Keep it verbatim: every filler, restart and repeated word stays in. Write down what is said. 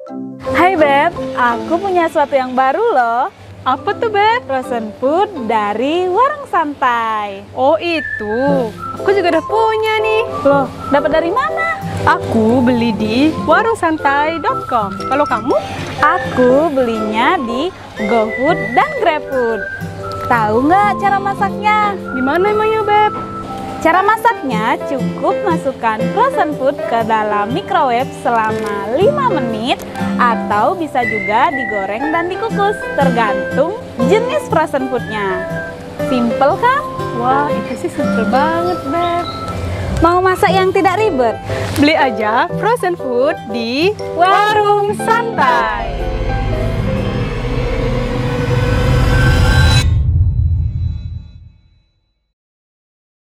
Hai Beb, aku punya sesuatu yang baru loh. Apa tuh, Beb? Frozen food dari Warung Santai. Oh itu, aku juga udah punya nih. Loh, dapat dari mana? Aku beli di warung santai dot com. Kalau kamu? Aku belinya di GoFood dan GrabFood. Tahu nggak cara masaknya? Gimana emangnya, Beb? Cara masaknya cukup masukkan frozen food ke dalam microwave selama lima menit atau bisa juga digoreng dan dikukus, tergantung jenis frozen foodnya. Simple kan? Wah, itu sih simple banget, Beb. Mau masak yang tidak ribet? Beli aja frozen food di Warung Santai.